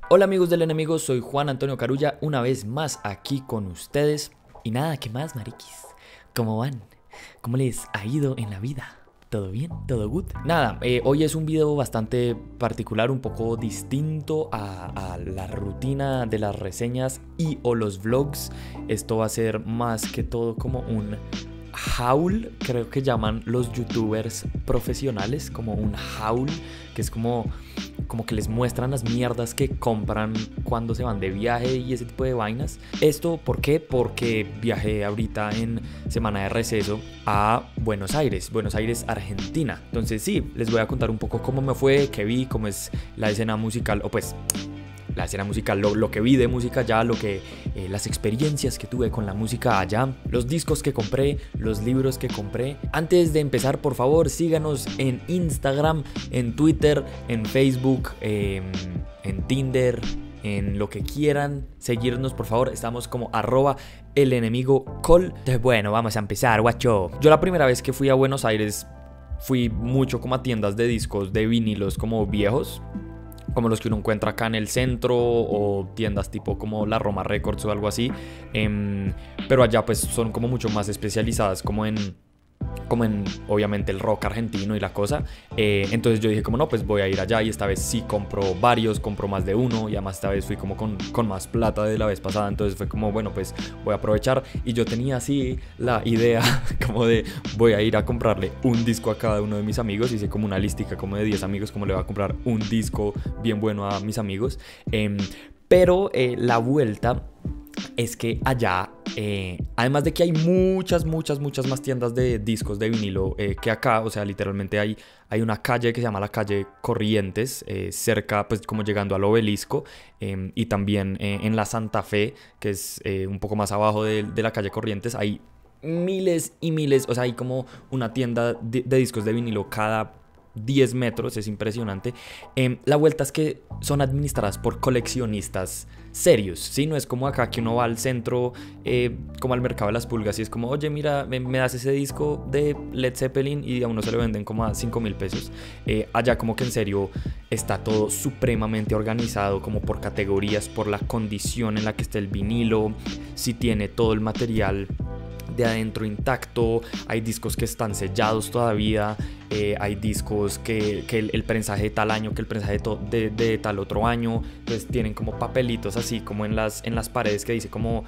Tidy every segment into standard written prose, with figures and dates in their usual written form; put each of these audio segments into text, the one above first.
Hola amigos del enemigo, soy Juan Antonio Carulla, una vez más aquí con ustedes. Y nada, ¿qué más, mariquis? ¿Cómo van? ¿Cómo les ha ido en la vida? ¿Todo bien? ¿Todo good? Nada, hoy es un video bastante particular, un poco distinto a la rutina de las reseñas y o los vlogs. Esto va a ser más que todo como un haul, creo que llaman los youtubers profesionales, como un haul, que es como que les muestran las mierdas que compran cuando se van de viaje y ese tipo de vainas. ¿Esto por qué? Porque viajé ahorita en semana de receso a Buenos Aires, Argentina. Entonces sí, les voy a contar un poco cómo me fue, qué vi, cómo es la escena musical, o pues la escena musical, lo que vi de música allá, las experiencias que tuve con la música allá, los discos que compré, los libros que compré. Antes de empezar, por favor, síganos en Instagram, en Twitter, en Facebook, en Tinder, en lo que quieran seguirnos, por favor. Estamos como @elenemigocol. Entonces, bueno, vamos a empezar, guacho. Yo la primera vez que fui a Buenos Aires fui mucho como a tiendas de discos de vinilos como viejos, como los que uno encuentra acá en el centro, o tiendas tipo como la Roma Records o algo así, pero allá pues son como mucho más especializadas como en obviamente el rock argentino y la cosa. Entonces yo dije como no, pues voy a ir allá, y esta vez sí compro varios, compro más de uno, y además esta vez fui como con más plata de la vez pasada. Entonces fue como bueno, pues voy a aprovechar, y yo tenía así la idea como de voy a ir a comprarle un disco a cada uno de mis amigos. Hice como una listica como de 10 amigos, como le voy a comprar un disco bien bueno a mis amigos. Pero la vuelta es que allá, además de que hay muchas más tiendas de discos de vinilo que acá, o sea, literalmente hay una calle que se llama la calle Corrientes, cerca, pues como llegando al Obelisco, y también en la Santa Fe, que es un poco más abajo de la calle Corrientes, hay miles y miles, o sea, hay como una tienda de discos de vinilo cada 10 metros, es impresionante. La vuelta es que son administradas por coleccionistas serios, ¿sí? No es como acá que uno va al centro, como al mercado de las pulgas, y es como, oye, mira, me das ese disco de Led Zeppelin, y a uno se lo venden como a 5.000 pesos. Allá como que en serio está todo supremamente organizado, como por categorías, por la condición en la que está el vinilo, si tiene todo el material de adentro intacto, hay discos que están sellados todavía, hay discos que el prensaje de tal año, que el prensaje de tal otro año. Entonces tienen como papelitos así como en las paredes, que dice como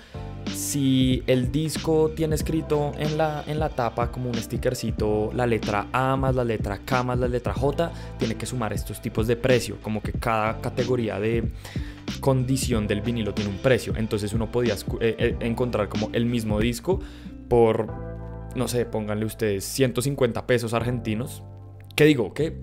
si el disco tiene escrito en la tapa como un stickercito la letra A más la letra K más la letra J, tiene que sumar estos tipos de precio, como que cada categoría de condición del vinilo tiene un precio. Entonces uno podía encontrar como el mismo disco por, no sé, pónganle ustedes 150 pesos argentinos, que digo que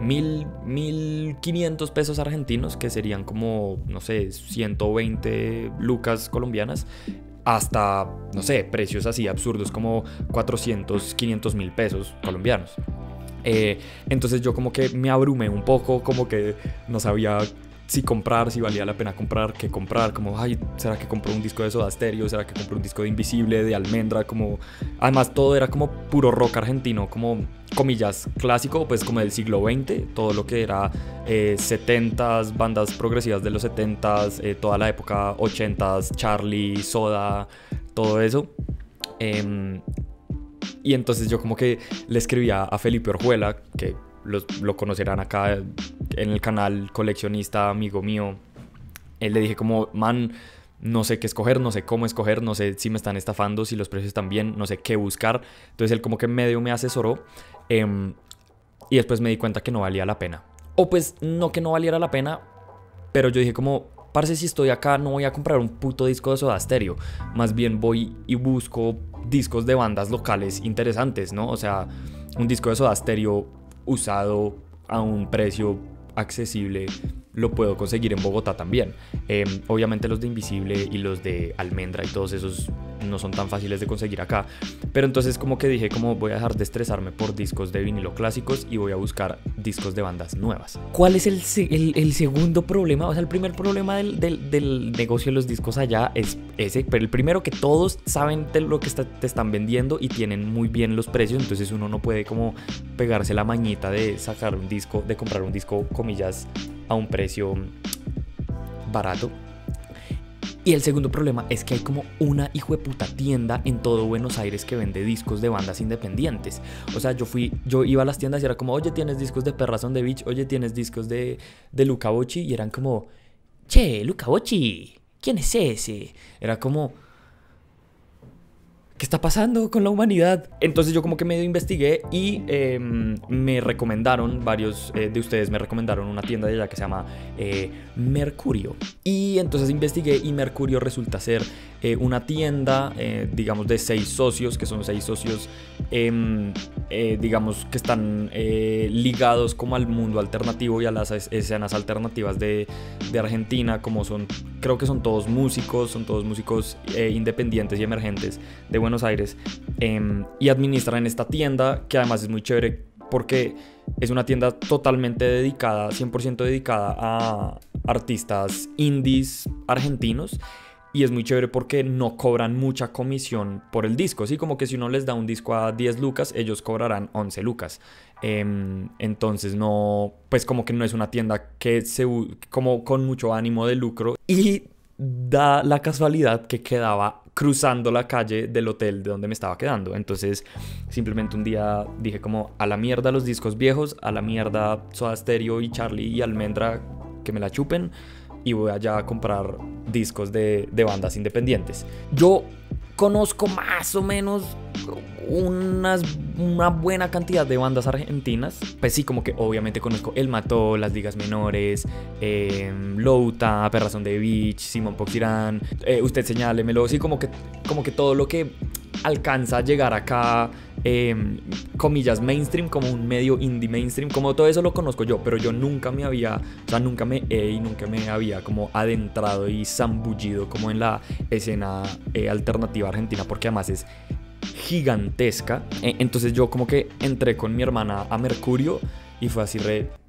1.500 pesos argentinos, que serían como, no sé, 120 lucas colombianas, hasta, no sé, precios así absurdos como 400, 500 mil pesos colombianos. Entonces yo como que me abrumé un poco, como que no sabía si comprar, si valía la pena comprar, qué comprar, como, ay, ¿será que compro un disco de Soda Stereo? ¿Será que compro un disco de Invisible, de Almendra? Como, además todo era como puro rock argentino, como, comillas, clásico, pues como del siglo XX, todo lo que era 70s, bandas progresivas de los 70s, toda la época 80s, Charlie, Soda, todo eso. Y entonces yo como que le escribía a Felipe Orjuela, que lo conocerán acá en el canal, coleccionista, amigo mío. Le dije como, man, no sé qué escoger, no sé cómo escoger, no sé si me están estafando, si los precios están bien, no sé qué buscar. Entonces él como que medio me asesoró, y después me di cuenta que no valía la pena. O pues no que no valiera la pena, pero yo dije como, parce, si estoy acá no voy a comprar un puto disco de Soda Stereo, más bien voy y busco discos de bandas locales interesantes, ¿no? O sea, un disco de Soda Stereo usado a un precio accesible lo puedo conseguir en Bogotá también. Obviamente los de Invisible y los de Almendra y todos esos no son tan fáciles de conseguir acá, pero entonces como que dije como voy a dejar de estresarme por discos de vinilo clásicos y voy a buscar discos de bandas nuevas. ¿Cuál es el segundo problema? O sea, el primer problema del negocio de los discos allá es ese, pero el primero, que todos saben de lo que te están vendiendo y tienen muy bien los precios, entonces uno no puede como pegarse la mañita de sacar un disco, de comprar un disco, comillas, a un precio barato. Y el segundo problema es que hay como una hijueputa tienda en todo Buenos Aires que vende discos de bandas independientes. O sea, yo iba a las tiendas y era como, oye, ¿tienes discos de Perras on the Beach? Oye, ¿tienes discos de Luca Bocci? Y eran como, che, Luca Bocci, ¿quién es ese? Era como, ¿qué está pasando con la humanidad? Entonces yo como que medio investigué y me recomendaron, varios de ustedes me recomendaron una tienda de allá que se llama Mercurio. Y entonces investigué y Mercurio resulta ser una tienda, digamos, de 6 socios, que son 6 socios, digamos, que están ligados como al mundo alternativo y a las escenas alternativas de Argentina, como son, creo que son todos músicos independientes y emergentes de Buenos Aires, y administran esta tienda, que además es muy chévere porque es una tienda totalmente dedicada, 100% dedicada a artistas indies argentinos. Y es muy chévere porque no cobran mucha comisión por el disco. Así como que si uno les da un disco a 10 lucas, ellos cobrarán 11 lucas. Entonces no, pues como que no es una tienda que como con mucho ánimo de lucro. Y da la casualidad que quedaba cruzando la calle del hotel de donde me estaba quedando. Entonces simplemente un día dije como, a la mierda los discos viejos, a la mierda Soda Stereo y Charlie y Almendra, que me la chupen, y voy allá a comprar discos de bandas independientes. Yo conozco más o menos una buena cantidad de bandas argentinas. Pues sí, como que obviamente conozco El Mató, Las Ligas Menores, Louta, Perras on the Beach, Simón Poxirán, Usted Señálemelo. Sí, como que todo lo que alcanza a llegar acá, comillas, mainstream, como un medio indie mainstream, como todo eso lo conozco yo, pero yo nunca me había como adentrado y zambullido como en la escena alternativa argentina, porque además es gigantesca. Entonces yo como que entré con mi hermana a Mercurio y fue así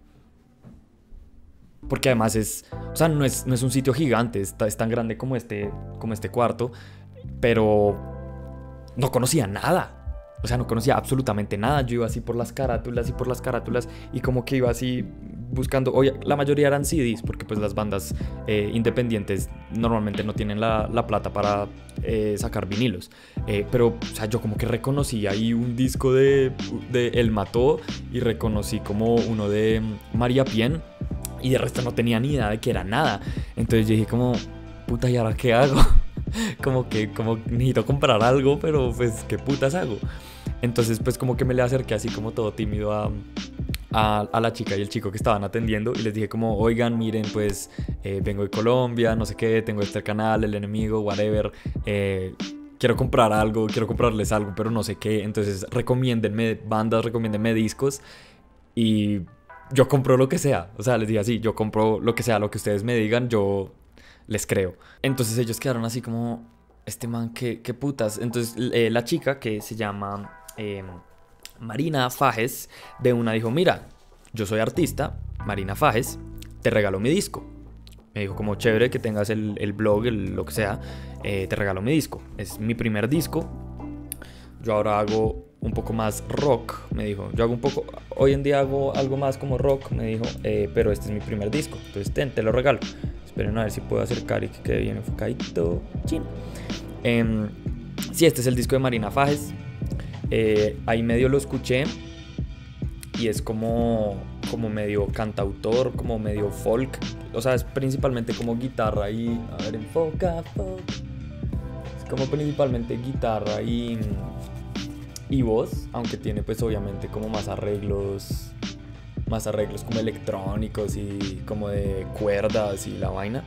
porque además o sea, no es un sitio gigante, es tan grande como este cuarto, pero no conocía nada. O sea, no conocía absolutamente nada. Yo iba así por las carátulas y como que iba así buscando. Oye, la mayoría eran CDs, porque pues las bandas independientes normalmente no tienen la plata para sacar vinilos. Pero, o sea, yo como que reconocí ahí un disco de El Mató y reconocí como uno de María Pien, y de resto no tenía ni idea de que era nada. Entonces yo dije como, puta, ¿y ahora qué hago? como necesito comprar algo, pero pues ¿qué putas hago? Entonces pues como que me le acerqué así como todo tímido a la chica y el chico que estaban atendiendo y les dije como, oigan, miren, pues vengo de Colombia, no sé qué, tengo este canal, El Enemigo, whatever, quiero comprarles algo, pero no sé qué. Entonces recomiéndenme bandas, recomiéndenme discos y yo compro lo que sea. O sea, les dije así, yo compro lo que sea, lo que ustedes me digan, yo les creo. Entonces ellos quedaron así como, este man, ¿qué putas? Entonces la chica, que se llama Marina Fajes, de una dijo, mira, yo soy artista, Marina Fajes, te regalo mi disco. Me dijo como, chévere que tengas el blog, lo que sea, te regalo mi disco. Es mi primer disco. Yo ahora hago un poco más rock, me dijo. Hoy en día hago algo más como rock, me dijo, pero este es mi primer disco. Entonces te lo regalo. Esperen a ver si puedo acercar y que quede bien enfocadito. Chin. Sí, este es el disco de Marina Fajes. Ahí medio lo escuché y es como medio cantautor, como medio folk. O sea, es principalmente como guitarra y... A ver, enfoca. Es como principalmente guitarra y voz, aunque tiene pues obviamente como más arreglos como electrónicos y como de cuerdas y la vaina.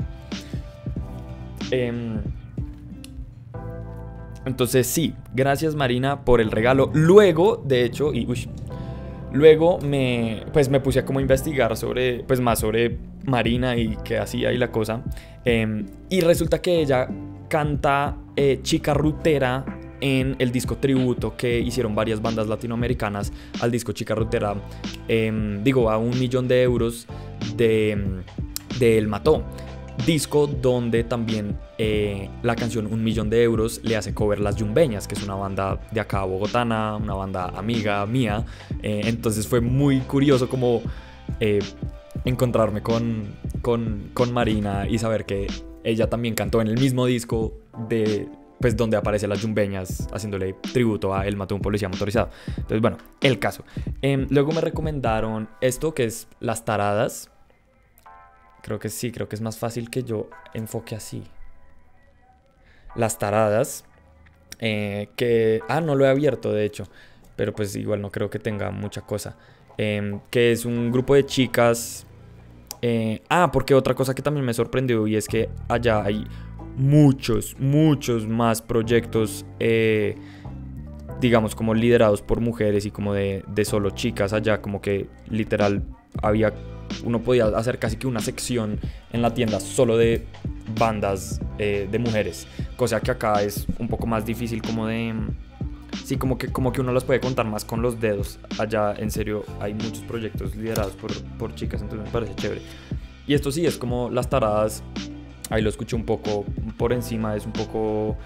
Entonces sí, gracias Marina por el regalo. Luego, de hecho, luego me puse a como investigar más sobre Marina y qué hacía y la cosa. Y resulta que ella canta Chica Rutera en el disco tributo que hicieron varias bandas latinoamericanas al disco Chica Rutera, a 1.000.000 de euros de El Mató, disco donde también la canción 1.000.000 de euros le hace cover Las Yumbeñas, que es una banda de acá bogotana, una banda amiga mía. Entonces fue muy curioso como encontrarme con Marina y saber que ella también cantó en el mismo disco de, pues, donde aparece las Yumbeñas haciéndole tributo a Él mató a un policía motorizado. Entonces, bueno, el caso. Luego me recomendaron esto que es Las Taradas. Creo que sí, creo que es más fácil que yo enfoque así. Las Taradas. Que... no lo he abierto, de hecho. Pero pues igual no creo que tenga mucha cosa. Que es un grupo de chicas. Porque otra cosa que también me sorprendió, y es que allá hay muchos más proyectos, digamos, como liderados por mujeres y como de solo chicas. Allá como que literal uno podía hacer casi que una sección en la tienda solo de bandas de mujeres, cosa que acá es un poco más difícil, como de... Sí, como que uno las puede contar más con los dedos. Allá, en serio, hay muchos proyectos liderados por chicas, entonces me parece chévere. Y esto sí, es como Las Taradas. Ahí lo escuché un poco por encima. Es un poco,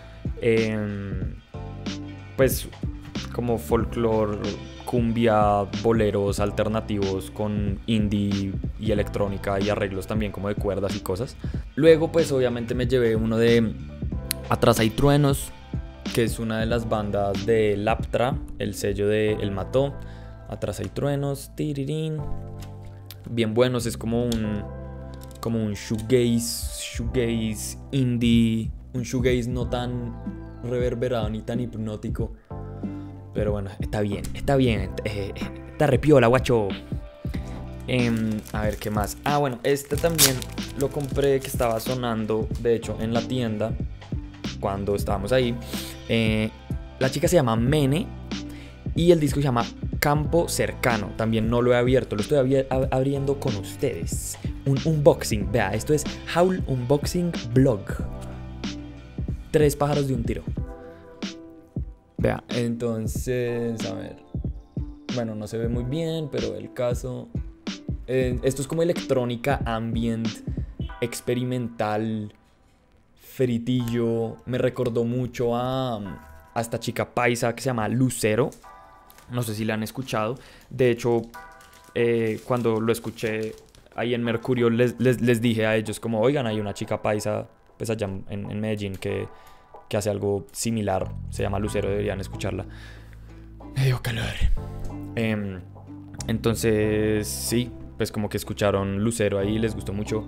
pues, como folclore, cumbia, boleros alternativos con indie y electrónica y arreglos también como de cuerdas y cosas. Luego, pues, obviamente me llevé uno de Atrás hay truenos, que es una de las bandas de Laptra, el sello de El Mató. Atrás hay truenos, tirirín. Bien buenos, es como un shoegaze indie, un shoegaze no tan reverberado ni tan hipnótico. Pero bueno, está bien, está repiola, guacho. A ver, ¿qué más? Bueno, este también lo compré, que estaba sonando, de hecho, en la tienda cuando estábamos ahí. La chica se llama Mene y el disco se llama Campo Cercano. También no lo he abierto, lo estoy abriendo con ustedes. Un unboxing, vea, esto es Howl Unboxing Blog. 3 pájaros de un tiro. Vea, entonces, a ver. Bueno, no se ve muy bien, pero el caso... esto es como electrónica, ambient, experimental, fritillo. Me recordó mucho a esta chica paisa que se llama Lucero. No sé si la han escuchado. De hecho, cuando lo escuché ahí en Mercurio, les dije a ellos como, oigan, hay una chica paisa pues allá en Medellín que hace algo similar. Se llama Lucero, deberían escucharla. Me dio calor. Entonces, sí, pues como que escucharon Lucero ahí, les gustó mucho.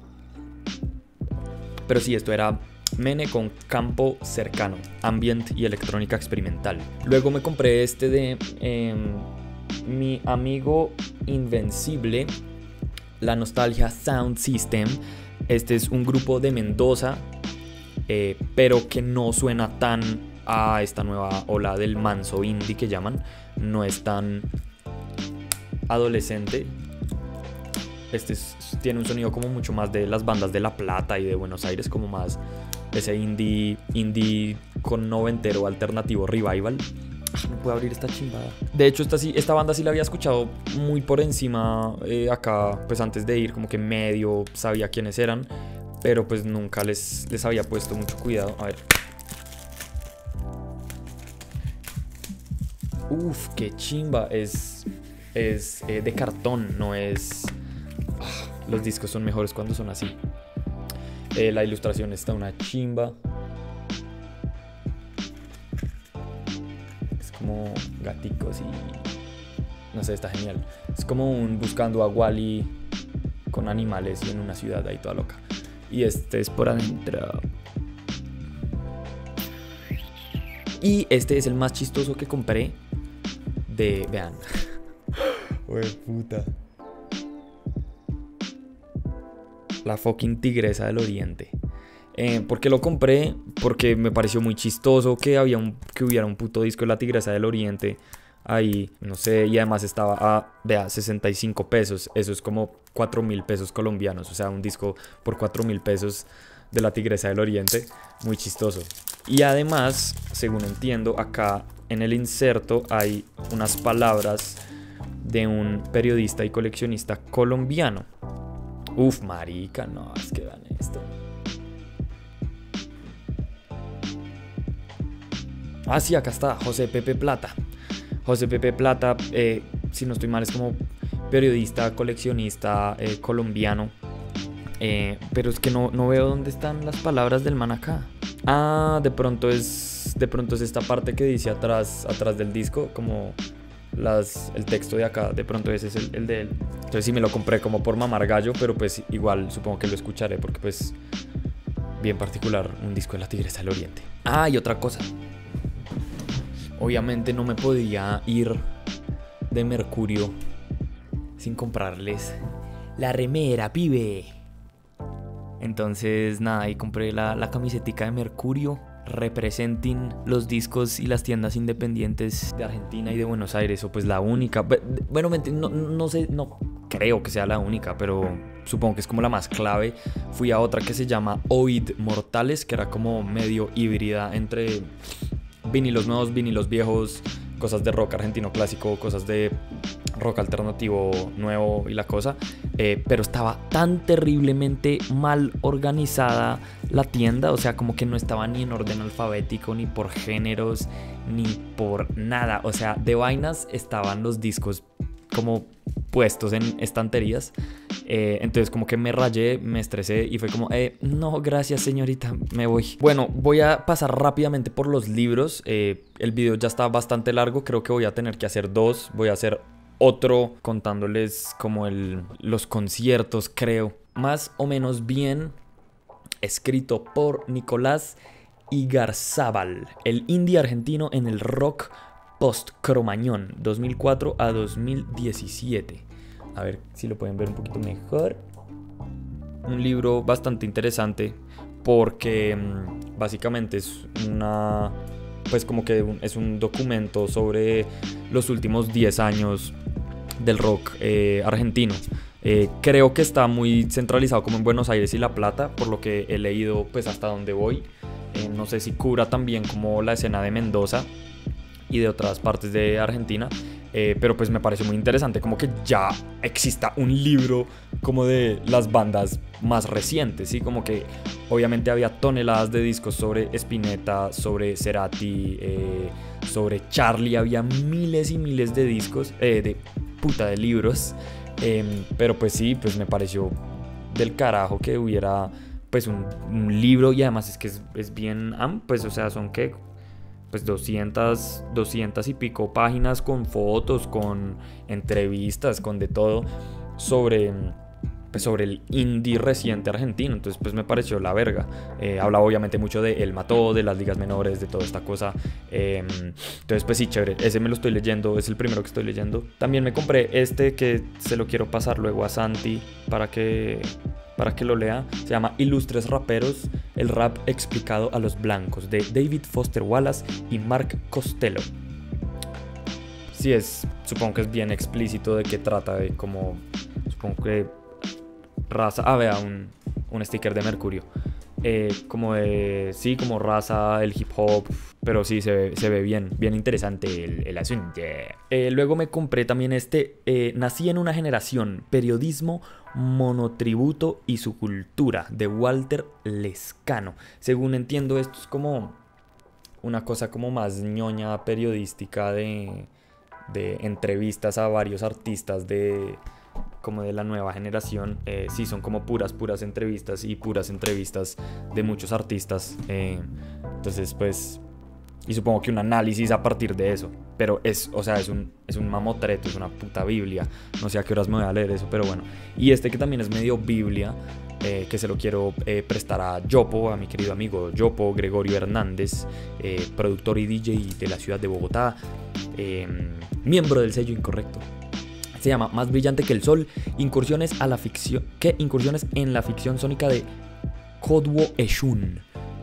Pero sí, esto era Mene con Campo Cercano, ambient y electrónica experimental. Luego me compré este de mi amigo Invencible, La Nostalgia Sound System. Este es un grupo de Mendoza, pero que no suena tan a esta nueva ola del manso indie que llaman. No es tan adolescente. Este tiene un sonido como mucho más de las bandas de La Plata y de Buenos Aires, como más ese indie con noventero alternativo revival. No puedo abrir esta chimbada. De hecho, esta banda sí la había escuchado muy por encima acá, pues antes de ir, como que medio sabía quiénes eran, pero pues nunca les había puesto mucho cuidado. A ver. Uf, qué chimba. Es de cartón, no es... Los discos son mejores cuando son así. La ilustración está una chimba. Es como gaticos y... No sé, está genial. Es como un buscando a Wally con animales y en una ciudad ahí toda loca. Y este es por adentro. Y este es el más chistoso que compré de... Vean. Uy, puta. La fucking Tigresa del Oriente. ¿Por qué lo compré? Porque me pareció muy chistoso que hubiera un puto disco de la Tigresa del Oriente ahí, no sé, y además estaba a 65 pesos. Eso es como 4.000 pesos colombianos. O sea, un disco por 4.000 pesos de la Tigresa del Oriente. Muy chistoso. Y además, según entiendo, acá en el inserto hay unas palabras de un periodista y coleccionista colombiano. Uf, marica, no, es que vean esto. Sí, acá está, José Pepe Plata. José Pepe Plata, si no estoy mal, es como periodista, coleccionista colombiano. Pero es que no veo dónde están las palabras del man acá. Ah, de pronto es esta parte que dice atrás del disco, como el texto de acá, de pronto ese es el de él. Entonces sí me lo compré como por mamar gallo, pero pues igual supongo que lo escucharé porque pues bien particular, un disco de La Tigresa del Oriente. Ah, y otra cosa. Obviamente no me podía ir de Mercurio sin comprarles la remera, pibe. Entonces nada, ahí compré la camisetica de Mercurio, representing los discos y las tiendas independientes de Argentina y de Buenos Aires, o pues la única. Bueno, no sé, no creo que sea la única, pero supongo que es como la más clave. Fui a otra que se llama Oid Mortales, que era como medio híbrida entre vinilos nuevos, vinilos viejos, cosas de rock argentino clásico, cosas de rock alternativo nuevo y la cosa, pero estaba tan terriblemente mal organizada la tienda, o sea, como que no estaba ni en orden alfabético, ni por géneros, ni por nada, o sea, de vainas estaban los discos como puestos en estanterías. Entonces como que me rayé, me estresé y fue como, no, gracias señorita, me voy. Bueno, voy a pasar rápidamente por los libros. El video ya está bastante largo, creo que voy a tener que hacer dos. Voy a hacer otro contándoles como los conciertos, creo. Más o menos bien, escrito por Nicolás Igarzábal, el indie argentino en el rock post-Cromañón, 2004 a 2017. A ver si lo pueden ver un poquito mejor. Un libro bastante interesante porque básicamente es pues como que es un documento sobre los últimos 10 años del rock argentino. Creo que está muy centralizado como en Buenos Aires y La Plata, por lo que he leído pues hasta donde voy. No sé si cubra también como la escena de Mendoza y de otras partes de Argentina, pero pues me parece muy interesante como que ya exista un libro como de las bandas más recientes, ¿sí? Como que obviamente había toneladas de discos sobre Spinetta, sobre Cerati, sobre Charlie, había miles y miles de discos, de libros, pero pues sí, pues me pareció del carajo que hubiera pues un libro, y además es que es bien, pues o sea, son que pues 200 y pico páginas con fotos, con entrevistas, con de todo sobre el indie reciente argentino. Entonces pues me pareció la verga. Habla obviamente mucho de El Mató, de las ligas menores, de toda esta cosa. Entonces pues sí, chévere. Ese me lo estoy leyendo, es el primero que estoy leyendo. También me compré este que se lo quiero pasar luego a Santi para que lo lea. Se llama Ilustres Raperos, el rap explicado a los blancos, de David Foster Wallace y Mark Costello. Sí, supongo que es bien explícito de qué trata, de cómo, supongo que raza, vea, un sticker de Mercurio, como de, sí, como raza, el hip hop, pero sí, se ve bien interesante el asunto. Luego me compré también Nací en una generación, periodismo, monotributo y su cultura, de Walter Lescano. Según entiendo, esto es como una cosa como más ñoña periodística de entrevistas a varios artistas como de la nueva generación. Sí, son como puras entrevistas y puras entrevistas de muchos artistas. Entonces pues, y supongo que un análisis a partir de eso, pero es un mamotreto, es una puta biblia. No sé a qué horas me voy a leer eso, pero bueno. Y que también es medio biblia, que se lo quiero prestar a Yopo, a mi querido amigo Yopo Gregorio Hernández, productor y DJ de la ciudad de Bogotá, miembro del sello Incorrecto. Se llama Más brillante que el sol, incursiones en la ficción sónica de Kodwo Eshun.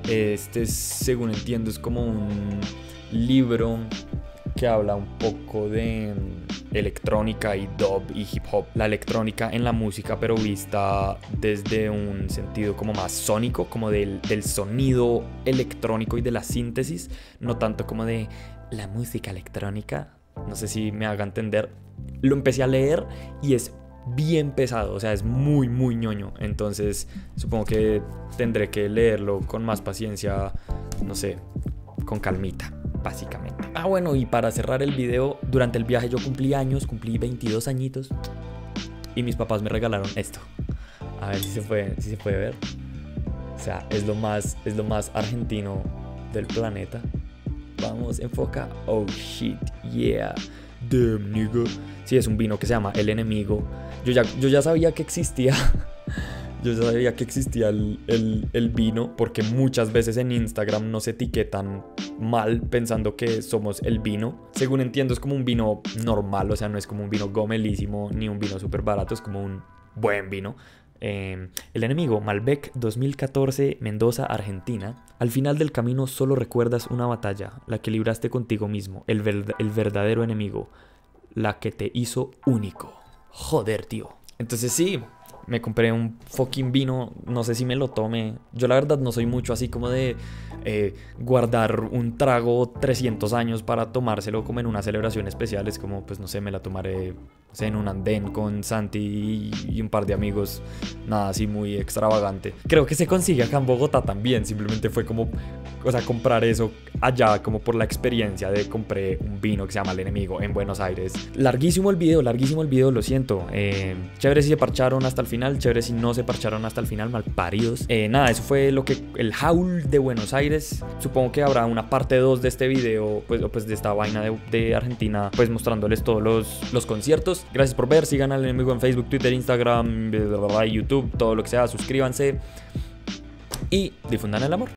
Según entiendo, es como un libro que habla un poco de electrónica y dub y hip hop. La electrónica en la música, pero vista desde un sentido como más sónico, como del sonido electrónico y de la síntesis, no tanto como de la música electrónica. No sé si me haga entender. Lo empecé a leer y es bien pesado, o sea, es muy ñoño. Entonces supongo que tendré que leerlo con más paciencia, no sé, con calmita, básicamente. Bueno, y para cerrar el video, durante el viaje yo cumplí 22 añitos. y mis papás me regalaron esto. A ver si se puede ver. O sea, es lo más argentino del planeta. Vamos, enfoca. Oh shit, yeah. Damn, nigga. Sí, es un vino que se llama El Enemigo. Yo ya sabía que existía. Yo ya sabía que existía el vino, porque muchas veces en Instagram nos etiquetan mal pensando que somos el vino. Según entiendo, es como un vino normal, o sea, no es como un vino gomelísimo ni un vino súper barato, es como un buen vino. El Enemigo, Malbec 2014, Mendoza, Argentina. Al final del camino solo recuerdas una batalla, la que libraste contigo mismo, el verdadero enemigo, la que te hizo único. Joder, tío. Entonces sí, me compré un fucking vino, no sé si me lo tome. Yo la verdad no soy mucho así como de guardar un trago 300 años para tomárselo como en una celebración especial. Es como, pues no sé, me la tomaré, no sé, en un andén con Santi y un par de amigos. Nada así muy extravagante. Creo que se consigue acá en Bogotá también. Simplemente fue como, o sea, comprar eso allá como por la experiencia de compré un vino que se llama El Enemigo en Buenos Aires. Larguísimo el video, lo siento. Chévere si se parcharon hasta el final, chévere si no se parcharon hasta el final, malparidos. Nada, eso fue el haul de Buenos Aires. Supongo que habrá una parte 2 de este video, pues de esta vaina de Argentina, pues mostrándoles todos los conciertos. Gracias por ver, sigan al Enemigo en Facebook, Twitter, Instagram, YouTube, todo lo que sea, suscríbanse y difundan el amor.